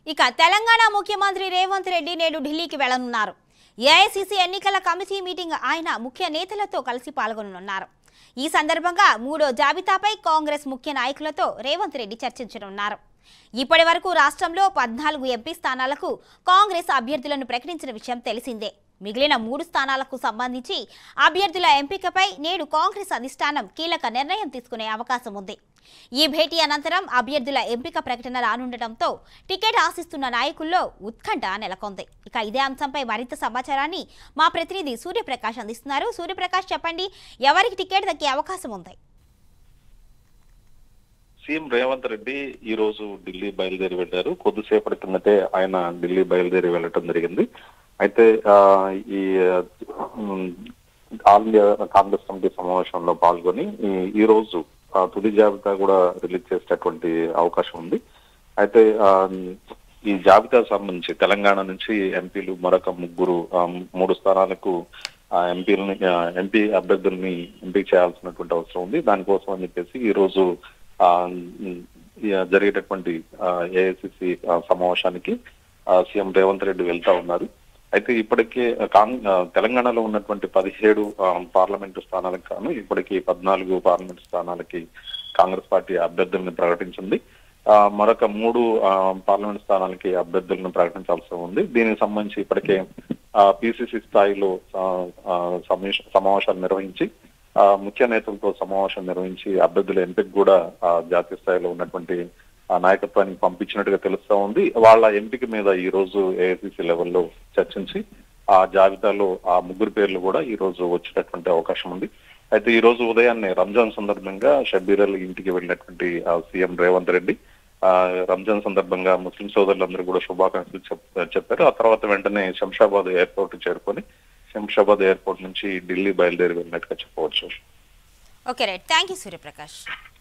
ఇక తెలంగాణ ముఖ్యమంత్రి రేవంత్ రెడ్డి నేడు ఢిల్లీకి వెళ్లనున్నారు. ఏఐసీసీ ఎన్నికల కమిటీ మీటింగ్ ఆయన ముఖ్య నేతలతో కలిసి పాల్గొననున్నారు. ఈ సందర్భంగా మూడో జాబితాపై కాంగ్రెస్ ముఖ్య నాయకులతో రేవంత్ రెడ్డి చర్చించనున్నారు. ఇప్పటి వరకు రాష్ట్రంలో 14 ఎంపీ స్థానాలకు కాంగ్రెస్ అభ్యర్థులను ప్రకటించిన విషయం తెలిసిందే. మిగిలిన 3 స్థానాలకు సంబంధించి అభ్యర్థుల ఎంపికపై నేడు కాంగ్రెస్ అధిష్టానం కీలక నిర్ణయం తీసుకునే అవకాశం ఉంది. ఈ భేటీ అనంతరం అభ్యర్థుల ఎంపిక ప్రకటన రానుండటంతో టికెట్ ఆశిస్తున్న నాయకుల్లో ఉత్కంఠ నెలకొంది. ఇక ఇదే అంశంపై మరింత సమాచారాన్ని మా ప్రతినిధి సూర్యప్రకాష్ అందిస్తున్నారు. సూర్యప్రకాష్, చెప్పండి, ఎవరికి టికెట్ దక్కే అవకాశం ఉంది? సీఎం రేవంత్ రెడ్డి ఈ రోజు ఢిల్లీ బయలుదేరి వెళ్లారు. కొద్దిసేపటి కిందటే ఆయన ఢిల్లీ బయలుదేరి వెళ్ళటం జరిగింది. అయితే ఈ ఆల్ ఇండియా కాంగ్రెస్ కమిటీ సమావేశంలో పాల్గొని ఈ రోజు తుది జాబితా కూడా రిలీజ్ చేసేటటువంటి అవకాశం ఉంది. అయితే ఈ జాబితాకు సంబంధించి తెలంగాణ నుంచి ఎంపీలు మరొక 3 స్థానాలకు ఎంపీ అభ్యర్థుల్ని ఎంపిక చేయాల్సినటువంటి అవసరం ఉంది. దానికోసం అని చెప్పేసి ఈ రోజు జరిగేటటువంటి ఏఐసిసి సమావేశానికి సీఎం రేవంత్ రెడ్డి వెళ్తా ఉన్నారు. అయితే ఇప్పటికే తెలంగాణలో ఉన్నటువంటి 17 పార్లమెంటు స్థానాలకు గాను ఇప్పటికీ 14 పార్లమెంటు స్థానాలకి కాంగ్రెస్ పార్టీ అభ్యర్థులను ప్రకటించింది. మరొక 3 పార్లమెంట్ స్థానాలకి అభ్యర్థులను ప్రకటించాల్సి ఉంది. దీనికి సంబంధించి ఇప్పటికే పిసిసి స్థాయిలో సమావేశాలు నిర్వహించి ముఖ్య నేతలతో సమావేశం నిర్వహించి అభ్యర్థుల ఎంపిక కూడా జాతీయ స్థాయిలో ఉన్నటువంటి నాయకత్వానికి పంపించినట్టుగా తెలుస్తా ఉంది. వాళ్ళ ఎంపిక మీద ఈ రోజు ఏఐసిసి లెవెల్లో చర్చించి ఆ జాబితాలో ఆ 3 పేర్లు కూడా ఈ రోజు వచ్చేటటువంటి అవకాశం ఉంది. అయితే ఈ రోజు ఉదయాన్నే రంజాన్ సందర్భంగా షబ్బీర్ అలీ ఇంటికి వెళ్ళినటువంటి సీఎం రేవంత్ రెడ్డి రంజాన్ సందర్భంగా ముస్లిం సోదరులందరూ కూడా శుభాకాంక్షలు చెప్పారు. ఆ తర్వాత వెంటనే శంషాబాద్ ఎయిర్పోర్ట్ చేరుకొని శంషాబాద్ ఎయిర్పోర్ట్ నుంచి ఢిల్లీ బయలుదేరి వెళ్ళినట్టుగా చెప్పవచ్చు. Okay right, thank you Suryaprakash.